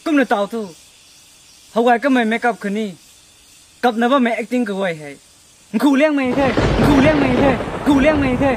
cũng là tao thôi hậu cái mày make up cái này cặp nó mày acting cái vậy hay khủ liang mày thế khủ liang mày thế khủ liang mày thế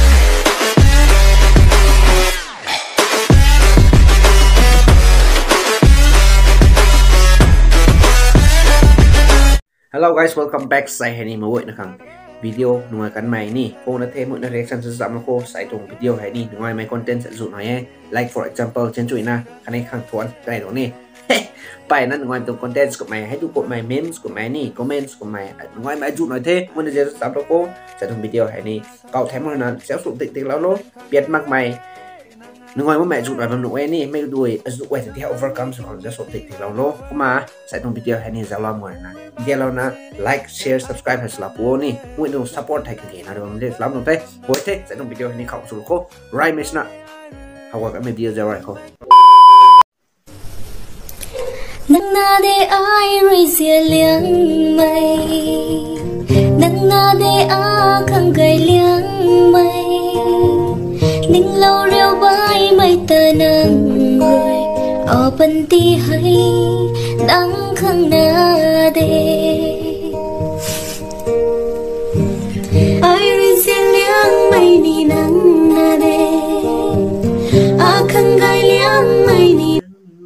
Hello guys, welcome back. Saya hari mau buat nakang video nungakan mai ni. Kung na thêm một reaction sa sama ko sa itong video hari ni nungai mai content sa zut nói like for example Jianchuina kanai khang thuan cái đó ni. Bài nan nungai itong content của mày hay tu của mày memes của mày ni comments của mày nungai mai zut nói thế. Muốn giờ sa ko sa itong video hari ni kau thêm một lần sẽ sụp tịt tịt lao lô biết mắc mày nungai mẹ zut nói bằng nungai ni mấy đuôi zut quay thì overcome sự còn sẽ sụp tịt tịt lao lô. Mà sa itong video hari ni giao lo mọi na. Dia lo na like, share, subscribe hay là bố ni, muốn được support hay cái gì nào được để làm được thế. Với thế sẽ trong video này khẩu số cô, right miss na, học qua cái video ra rồi cô. Nang na de ai rơi xia liang mây, nang na de a khang gai liang mây, ning lâu rêu bay mây tơ nang rồi, ở bên ti hay đang khang na de. Ai rơi xia liang mây ni nang na de, a khang gai liang mây ni.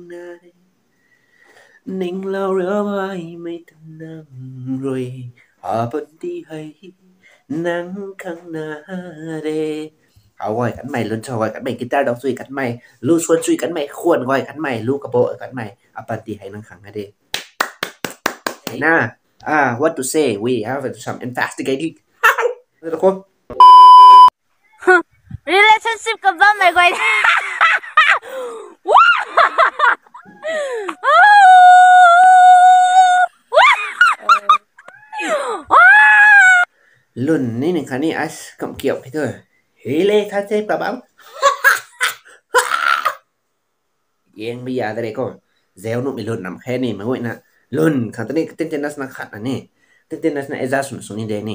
Ninh lâu rửa vai mấy tháng năm rồi ở bên đi hay nắng khăng na đêเอาไว้กันใหม่ลุ้นชอยกันใหม่กีตาร์ดอกซุยกันใหม่ลู่ชวนซุยกันใหม่ควรไว้กันใหม่ลู่กระโปะกันใหม่อปันตีให้นังขังนะเดน่าwhat to say we have some investigating ทุกคน relationship กับบ้านไม่ค่อยลุ่นนี่หนึ่งคันนี่อัสกำเกี่ยวพี่เธอเฮ้ยเลยท่าเจ็บกระบังยังไม่ยาอะไรก็เซลนุ่มมีลุ่นนำแค่นี้มาไว้นะลุ่นขันตอนนี้เต้นเต้นนัสนักขัดนะนี่เต้นเต้นนัสนักเอซ่าสุนีเดนี่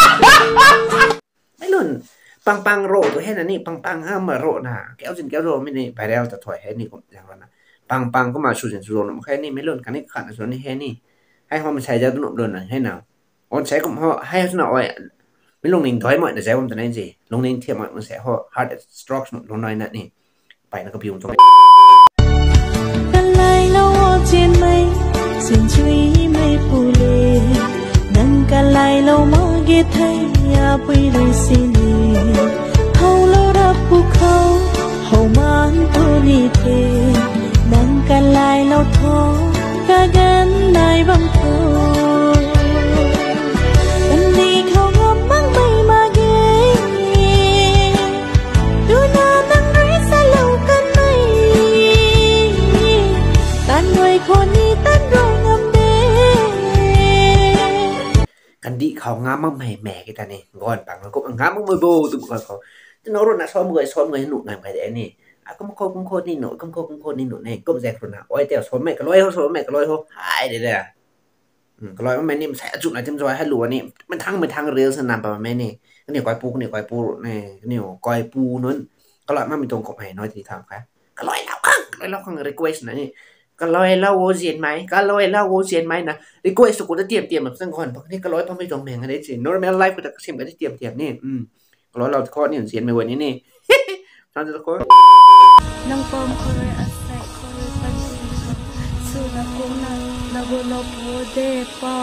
ไม่ลุ่นปังโรตัวแค่นั้นนี่ปังห้ามมาโรนะแก้วจินแก้วโรไม่นี่ไปแล้วจะถอยแค่นี้ก็อย่างนั้นนะปังก็มาชูจินชูโรนำแค่นี้ไม่ลุ่นคันนี้ขัดนะส่วนนี้แค่นี้ให้เขามาใช้เจ้าตุ้มลุ่นนะให้หนาวon sẽ cũng họ hay hơn nào vậy mấy lúc mình thói mọi người sẽ không thấy gì lúc nên thiệt mọi người sẽ họ hard strokes lúc nói nè nè bài nó có biểu trong กันไล่เราเจียนไม่สินช่วยไม่พูดเลยนั่งกันไล่เรามาเกตให้ยาไปเลยสิเขาเรารับผู้เขาเขามันตัวนี้เทนั่งกันไล่เราท้องกะกันได้บางคน điเขางามมั่งแหม่กี่ตานี่ก่อนปังแล้วก็งามมั่งมือโบตุ้มก่อนเขาจะน้องรถน่ะซ้อมมือหนุนงามไปแต่นี่ก็มาโคนี่หนุนก็โคนี่หนุนนี่ก็แจกคนน่ะโอ้ยเดี๋ยวซ้อมแม่ก็ร้อยเขาซ้อมแม่ก็ร้อยเขาหายเดี๋ยวก็ร้อยมันนี่มันใส่จุดไหนจิ้มจอยให้รัวนี่มันทั้งเรือสนามประมาณนี้นี่ก้อยปูนี่ก้อยปูนี่ก้อยปูนั้นก็ร้อยมันมีตรงกับไหน้อยที่ทำครับก็ร้อยแล้วข้างrequest นะนี่ก็ลอยเล่าโอเชียนไหมก็ลอยเล่าโอเชียนไหมนะดีกว่าสุกุลจะเตรียมแบบสังคนเพราะนี่ก็ลอยต้องไปจงแมงอะไรสิ normal life ก็จะเสียมก็จะเตรียมนี่ก็ลอยเราข้อนี่เสียนไม่วันนี้นี่ตอนจะข้อนังปอมคอยอาศัยคอยปันสุนัขนังนักโลภเดปอ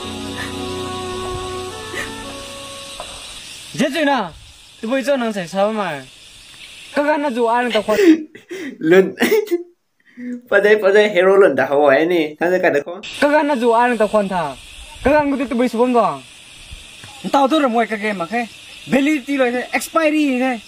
เจ๊จุน่ะตัวไปเจ้าหนังใส่ซ้ำมาก็การน่าจะอ่านแต่คนลุ่นพอได้เฮโร่ลุ่นแต่เขาไว้นี่ท่านจะกันเด็กคนก็การน่าจะอ่านแต่คนท่าก็การกูติดตัวไปสุวรรณดวงต่อตัวรำไว้กับเกมมาแค่เบลลี่ตีเลย expiry เนี่ย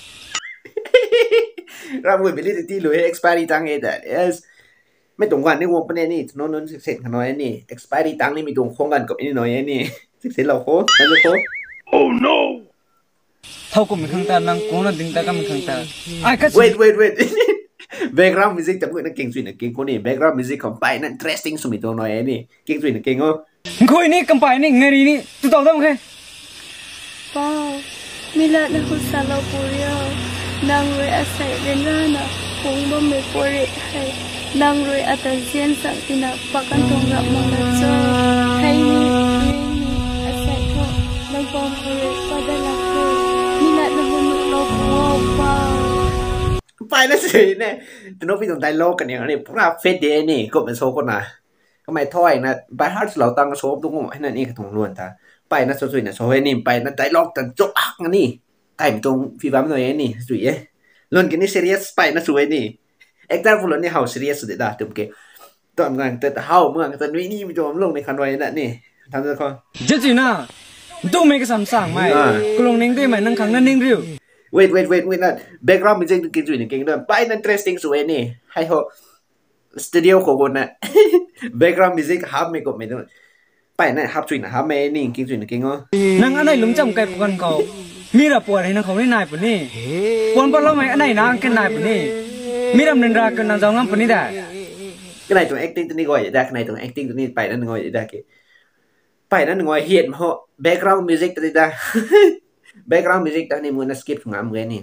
รำไว้เบลลี่ตีเลย expiry ตังเอเดอร์ yes ไม่ตรงกันในวงประเด็นนี่โน้นเสร็จกันน้อยนี่ expiry ตังนี่มีตรงโค้งกันกับนี่น้อยนี่เสร็จเราโค้งท่านจะโค้ง oh no เท่ากับมีข้างตานังกูนั่นดึงตากับมีข้างตา wait background music จับมือนั่งเก่งสุดนะเก่งคนนี้ background music ของไปนั่น dressing สมิตัวน้อยนี่เก่งสุดนะเก่งอ๋อคุยนี่กำไปนี่เงรีนี่จะต่อต้องแค่ป้ามิลานะคุณสาวเราปุริยนางเวอาศัยเรน่านะคงบ่ไม่ปุรินางรวยอัตเซียนสักตินาปักันตรงรับมังละโจให้มีอาศัยเขานางปอมเรก็ได้ละเธอมีนัดนางมุนโลกว้าวไปแล้วสิเนี่ยจะน้องพี่ตรงไดโลกกันอย่างนี้พวกเราเฟสเดย์นี่ก็เป็นโซคนนะก็ไม่ถ้อยนะไปฮาร์ดเราตั้งโซตรงให้นั่นนี่ก็ตรงล้วนตาไปนะสวยๆนะโซให้นี่ไปนะไดโลกแต่จบอักนี่ไต่ตรงฟีบ้าหน่อยนี่สวยล้วนกันนี่ซีเรียสไปนะสวยนี่เอ็กซ์ตร้าฟูลนี่เฮาซีเรียสสุดเลยเต็มเกตอนงานแต่เฮาเมื่อตอนนี้มีโจมลงในคันไว้นั่นนี่ทำได้ก่อนเจจีน่าตู้ไม่ก็สำสั่งไหมกลงนิ่งได้ไหมนั่งขังนั่นนิ่งริ้ว waitนั่น background music กินจุยนี่เก่งด้วยไปนั่น interesting สวยนี่ให้เขาสตูดิโอของคนน่ะ background music ฮับไม่ก็ไม่ต้องไปนั่นฮับจุยนะฮับไม่นี่กินจุยนี่เก่งอ๋อนั่งอันไหนลุงจำไก่ปกันเขามีระปวดให้นั่งเขาได้นายปุ่นนี่ปวนปนเราไหมอันไหนนั่งกันนายปุ่นนี่มีรำเนินรากันนั่งจองงามปุ่นนี่ได้ cái này tụi acting tụi này gọi ra cái này tụi acting tụi này phảiนั่นgọi ra kì phảiนั่นgọi hiện họ background music tụi ta background music tụi này muốn skip xuống ngắm cái này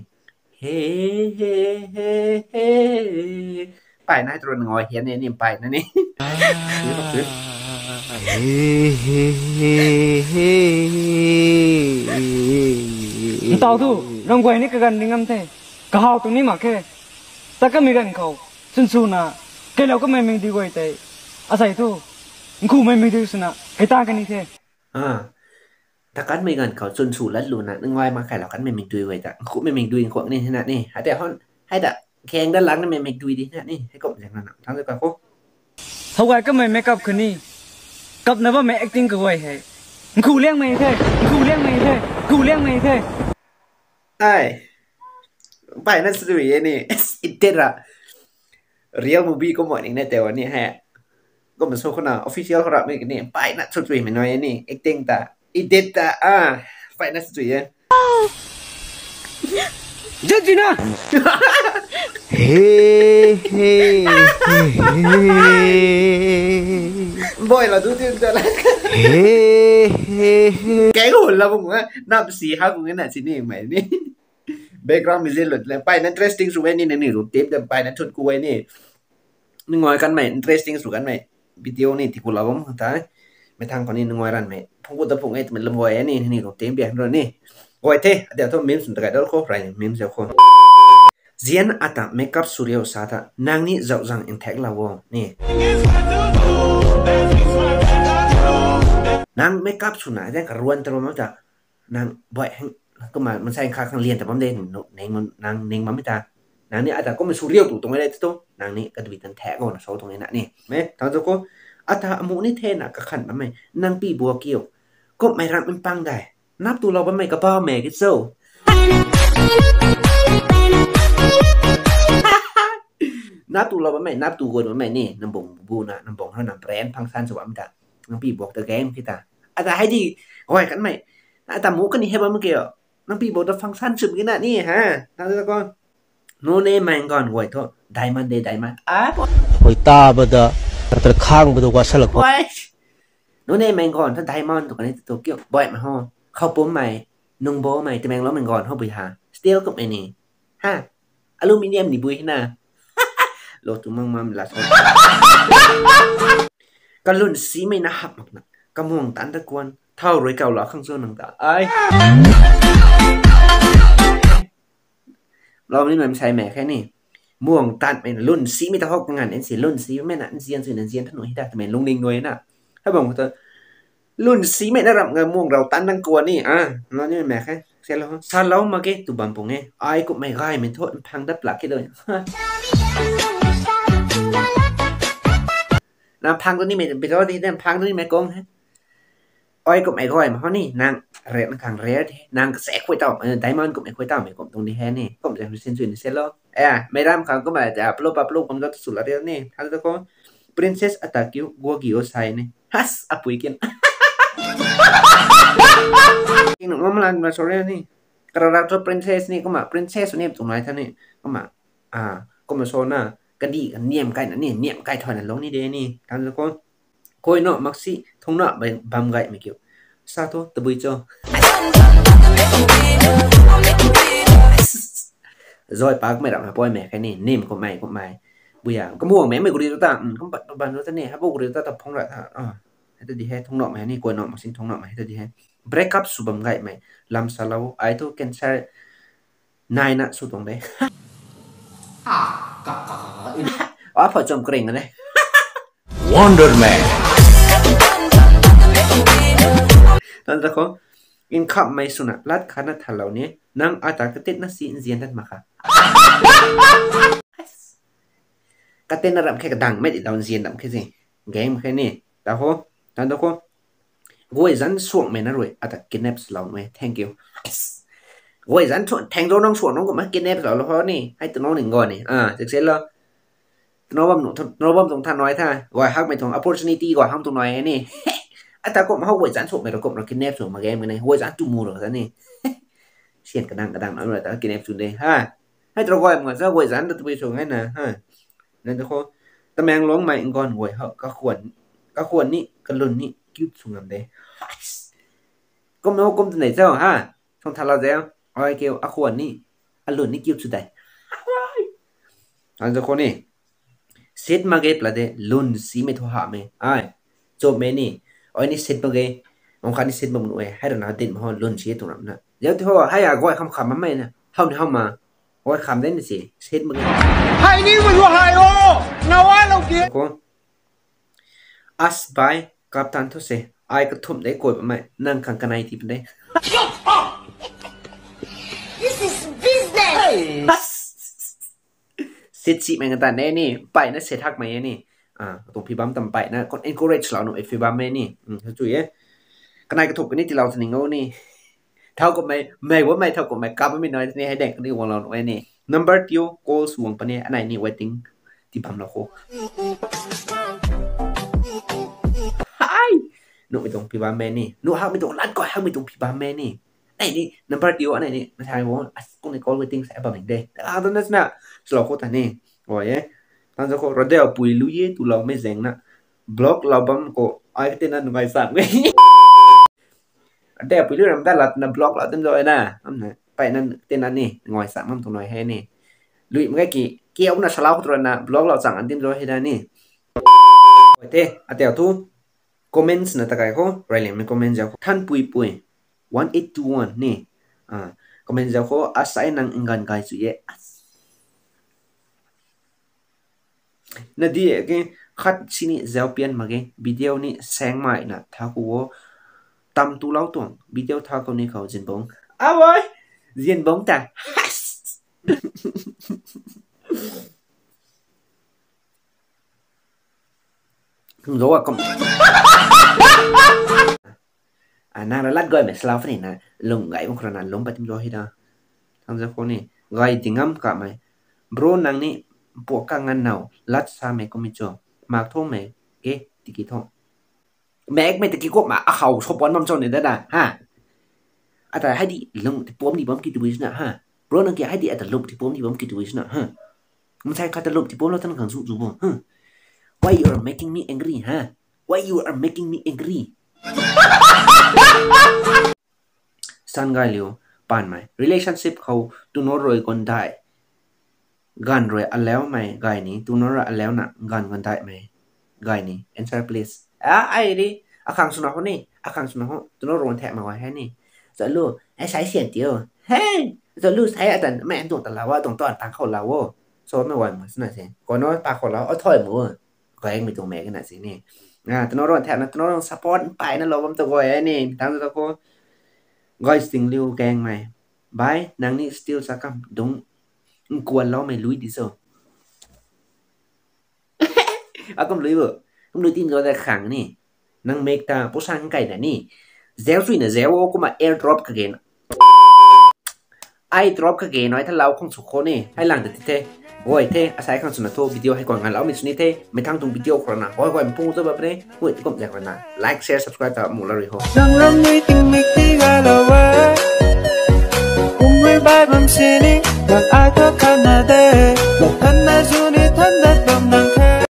phảiนั่นtụi nó gọi hiện này phảiนั่นนี่ tao thu rong quayนี่กันนิ่งâm thế cả hào tụi này mà khe ta có mấy gần khẩu xuân xuân à cái lâu có mấy mình đi quay thế à sai thu khu mấy mình đi xuân à cái ta cái này thế ta cắn mấy gần khẩu xuân xuân lẫn luôn à ngoài mà khai là cắn mấy mình đuôi vậy ta khu mấy mình đuôi khoảng này thế nào này hãy để hon hay đã khen đã lắng mấy mình đuôi đi thế này hay cộng rằng là thằng rồi cả cô hậu cái mấy make up cái này cặp nó mấy acting cái quay hay khu liang mày thế khu liang mày thế ai phảiนั่นสวยนี่อินเตอร์ real movie ก็หมดเองนะแต่วันนี้ฮะก็มันโซคนน่ะ official เขารับไม่กันนี่ไปนั่นสวยๆไม่น้อยนี่ acting ตาอินเตอร์ตาไปนั่นสวยเจ๊จีน่าเฮ้บ่อยเราดูที่จะอะไรแกก็หุ่นเราผมว่านับสี่ห้าผมงั้นน่ะสินี่ใหม่นี่background music หลุดเลยไปนั่น interesting สุดนี่นี่รูปเต็มแต่ไปนั่นชนกูไว้นี่นึกงอยกันไหม interesting สุดกันไหมวิดีโอนี่ที่กูเล่าผมท้ายไม่ทางคนนี้นึกงอยรันไหมพงกูแต่พงไอ้มันลำบากนี่รูปเต็มเบียร์เลยนี่โอ้ยเท่เดี๋ยวต้องมิมสุดท้ายเดี๋ยวเขาไรมิมเจ้าคนเจียนอัตเมคอัพสุริยศาสตร์นางนี่เจ้าจังอินเทคลาวนี่นางเมคอัพสุดไหนแต่กระรวนตลอดมาจากนางบ่อยก็มามันใส่ค่าข้างเรียนแต่ผมได้เน่งมันนางเน่งมันไม่ตานางนี่อาจจะก็มันสุริยตู่ตรงนี้ได้ทุกนางนี่ก็ดูวิตันแท้ก่อนโซ่ตรงนี้นะนี่ไหมทางเจ้าก็อาจจะอมุนี่เทน่ะก็ขันมันไม่นางปีบัวเกี่ยวก็ไม่รับมันปังได้นับตัวเราเป็นไม่กระเป๋าแม่กิโซ่นับตัวเราเป็นไม่นับตัวคนเป็นไม่นี่น้ำบ่งบูนะน้ำบ่งเท่าน้ำแปรนพังซันสวัสดิ์จ้ะนางปีบวกตะแกงพี่ตาอาจจะให้ดีโอ้ยกันไม่แต่หมูกันนี่ให้บ้างเมื่อกี้น้องพี่บอกจะฟังสั้นสุดกันนะนี่ฮะทางเจ้าก็โน่นนี่มันก่อนไว้ทั่วไดมันเดย์ไดมันโอ้ยตาบดาแต่ข้างบดว่าสลักไว้โน่นนี่มันก่อนถ้าไดมันตัวนี้ตัวเกี่ยวบ่อยมาห่อเข้าปุ๊มใหม่นุ่งโบใหม่แต่แมงล้อมันก่อนเข้าไปหาสตีลกับไอ้นี่ฮะอลูมิเนียมนี่บุยนะโลตุมังมันละสองกันลุ่นสีไม่น่าหักนะกำมองตันตะกวนเท่ารวยเก่าหล่อข้างโซนหนังตาไอเราไม่ได้ใช้แม่แค่นี้ม่วงตัดเป็นรุ่นสีไม่ต้องหอกงานเอ็นสีรุ่นสีไม่น่ะเอ็นเซียนสื่อเอ็นเซียนถนนให้ได้แต่เป็นลุงนิงด้วยน่ะถ้าบอกว่ารุ่นสีไม่ได้รับเงินม่วงเราตันตั้งกวนนี่เรานี่แม่แค่เสร็จแล้วซาเรามาเกตุบัมปงไงไอ้ก็ไม่ง่ายไม่โทษพังดับหลักแค่เลยน้ำพังตัวนี้ไม่เป็นตัวที่น้ำพังตัวนี้ไม่โกงฮะอ้อยก็ไม่ค่อยมาเพราะนี่นางเรียนขังเรียนนางแสกคุยต่อไดมอนด์ก็ไม่คุยต่อไม่กลมตรงนี้แค่นี่ก็จะเส้นสื่อเส้นล้อไม่รำขังก็มาจะปลุกผมก็สุดละเดียวนี่ท่านตะโกน princess อัตกิวกัวกิวไซนี่ฮัสอปุยกินกินหนุ่มมันมาโซเรียนี่กระดับตัว princess นี่ก็มา princess นี่ตรงไหนท่านนี่ก็มาก็มาโซน่ากระดีกันเนียมไก่นั่นนี่เนียมไก่ถอยนั่นลงนี่เดนี่ท่านตะโกนคอยเนาะมักซี่ทงเนาะไปบำไก่ไม่เกี่ยวซาโต้ตะบุยจ้อซอยปากไม่รับมาปล่อยแม่แค่นี้นิ่มก็ไม่ bây giờ có mua mẹ mày của đi ta không bận bàn nữa thế này hấp của đi ta tập phong lại hay tôi đi hay thông nọ mày này quên nọ mà xin thông nọ mày tôi đi hay break up subam gậy mày làm sao lâu ai tôi cancer nai nè số tuần đấy phải chồng kering này Wonder Man นั่นจะเขาอินขับไม่สุนัขลัดขันทันเหล่านี้นั่งอาตากระเต็นนักสีเสียนทันมาค่ะกระเต็นระดับแค่กระดังไม่ได้ดาวเสียนดับแค่สิแกงแค่นี้แต่เขานั่นจะเขากูไอ้ยันส่วนไม่น่ารวยอาตากินเนปส์เหล่านี้ thank you กูไอ้ยันส่วนแทงโดนน้องส่วนน้องก็มากินเนปส์เหล่าเพราะนี่ให้ตัวน้องหนึ่งก่อนนี่จากเสร็จแล้วน้องบ้ามตรงท่านน้อยท่าว่าฮักไม่ตรง opportunity กว่าห้ามตรงน้อยนี่แต่ก็มาเขาหัวจันทร์ส่งไปเราก็มากินเนฟส่งมาแกมันในหัวจันทร์จุ่มมูหรอท่านนี่เสียนกระดังนั่นเลยแต่กินเนฟส่งเลยให้ตระก้อยมันจะหัวจันทร์ตัวไปส่งให้นะนั่นจะเขาตะแมงร้องใหม่ก่อนหัวเขาก็ควรนี่กระลุนนี่กิ้วส่งกันได้ก้มโน้ก้มตัวไหนเจ้าส่งทาราเจ้าเอาไอ้เกลเอาควรนี่กระลุนนี่กิ้วสุดได้นั่นจะเขานี่เซตมาเก็บละเดลุนสีไม่ทั่วหาไหมจบไหมนี่อ๋อนี่เซ็ตมาเกย์องค์การนี่เซ็ตมาหมดเลยให้เราหน้าติดมาห้องล้นเชียตรงนั้นนะเดี๋ยวที่ว่าให้ก้อยคำมาไม่นะเข้ามาก้อยคำได้นี่สิเซ็ตมาเกย์ให้นี่มันว่าให้โอ้นาว่าเราเกี่ยวก็อัสบายกับตันทุเสไอ้กระทุ่มได้ก้อยมาไม่นั่งข้างกันไอ้ที่เป็นได้ This is business เซ็ตสิแม่งกันแต่แน่นี่ไปนะเซ็ตทักมาเนี่ยนี่ตรงพี่บัมตำไปนะคน encourage เราหน่อยพี่บัมแม่นี่เขาช่วยกันนายกระทบกันนี่ที่เราสนิทเขานี่เท่ากับไม่ว่าไม่เท่ากับไม่กลับไม่น้อยนี่ให้เด็กนี่วงเราหน่อยนี่ number 2 goals วงปะเนี่ยอันไหนนี่ waiting ที่บัมเราโคหนูไม่ตรงพี่บัมแม่นี่หนูห้ามไม่ตรงร้านก่อนห้ามไม่ตรงพี่บัมแม่นี่ไอ้นี่ number 2อันไหนนี่ไม่ใช่ว่ากูใน goal waiting ใส่บัมอีกเด้แต่ตอนนั้นน่ะสโลโคตันนี่โอ้ยตอนจะเขาเราได้เอาปุ๋ยลุยตุเราไม่เจ๋งนะบล็อกเราบัมก็ไอ้เต้นนั้นไงสักไงได้เอาปุ๋ยลุยเราได้ละนะบล็อกเราเต็มเลยนะไปนั่นเต้นนั้นนี่ไงสักมั่งตรงไหนให้นี่ลุยมันก็เกี่ยวนะสลาวตัวนั้นบล็อกเราสั่งอันเต็มเลยให้ได้นี่โอเคเดี๋ยวทุกคอมเมนต์นะตะไคร้เขารายละเอียดมันคอมเมนต์จะท่านปุ๋ย1821นี่คอมเมนต์จะเขาอาศัยนั่งอิงกันไกลสุดนั่นดีเองขัดสิ่งนี้จะเปลี่ยนมาเองวิดีโอนี้แสงใหม่นะถ้ากูตามตัวเราตัววิดีโอถ้ากูนี่เขาจินบงเว้ยจินบงแต่คุณรู้ว่าก็น่ารักก้อยแบบสลาวฟ์นี่นะลงไงบางคนนั้นลงไปทิ้งรอให้ได้ทั้งเจ้าคนนี้ไงดิ้งกับไหมบรูนังนี่พวกกังงันเอาลัดซาเมก็ไม่จบมาท่งเมเก๋ติกิท่งแม็กไม่ตะกี้ก็มาเขาชอบวันมั่มชนเนี่ยได้แต่ให้ดีลงที่ป้อมที่ป้อมกิจวิชนะเพราะนั่งเกี่ยให้ดีแต่ลงที่ป้อมที่ป้อมกิจวิชนะมันใช่การแต่ลงที่ป้อมเราตั้งขังสู้บ่Why you are making me angry Why you are making me angry สันไงเลี้ยวปานไหม relationship เขาตุนรวยคนได้กันรวยอันแล้วไหมไงนี่ตุนรวยอันแล้วนะกันคนได้ไหมไงนี่ answer please ไอ้ดิขังสุนัขนี่ขังสุนัขตุนรวยแทะมาไว้ให้นี่จะรู้ไอ้ใช้เสียงเดียวเฮ้ยจะรู้ใช้แต่แม่ตรงแต่ละว่าตรงต้นปากเขาเราว่าโซนไม่ไหวเหมือนสินะเสียก่อนน้อยปากเขาเราถอยมือก็เองไม่ตรงแม่กันนะสินี่ตุนรวยแทะนะตุนรวยซัพพอร์ตไปนั่นเราบำตัวไอ้นี่ทางตัวก็ไงสิ่งเลี้ยวแกงไหมบายนางนี่ still สักคำดงกวนเราไม่ลุยดิโซก็ไม่ลุยบ่ก็ลุยทีมเราแต่ขังนี่นางเมกตาผู้สร้างไก่แต่นี่เซลสุยนะเซลก็มา airdrop กันเองairdrop กันเองน้อยถ้าเราคงสุขนี่ให้หลังแต่เท่โอ้ยเท่อาศัยข้างสุนัขโทวิดีโอให้ก่อนงานเราไม่สุนิเท่ไม่ทั้งตรงวิดีโอคนนะโอ้ยก่อนพุ่งตัวแบบนี้โอ้ยก็อยากกันนะ like share subscribe ต่อมูลาริโฮนั่งรำนี่ติงมิกที่กาลาวะอุ้มไว้ใบบำชีนี่อยากอายก็ขนาดเด้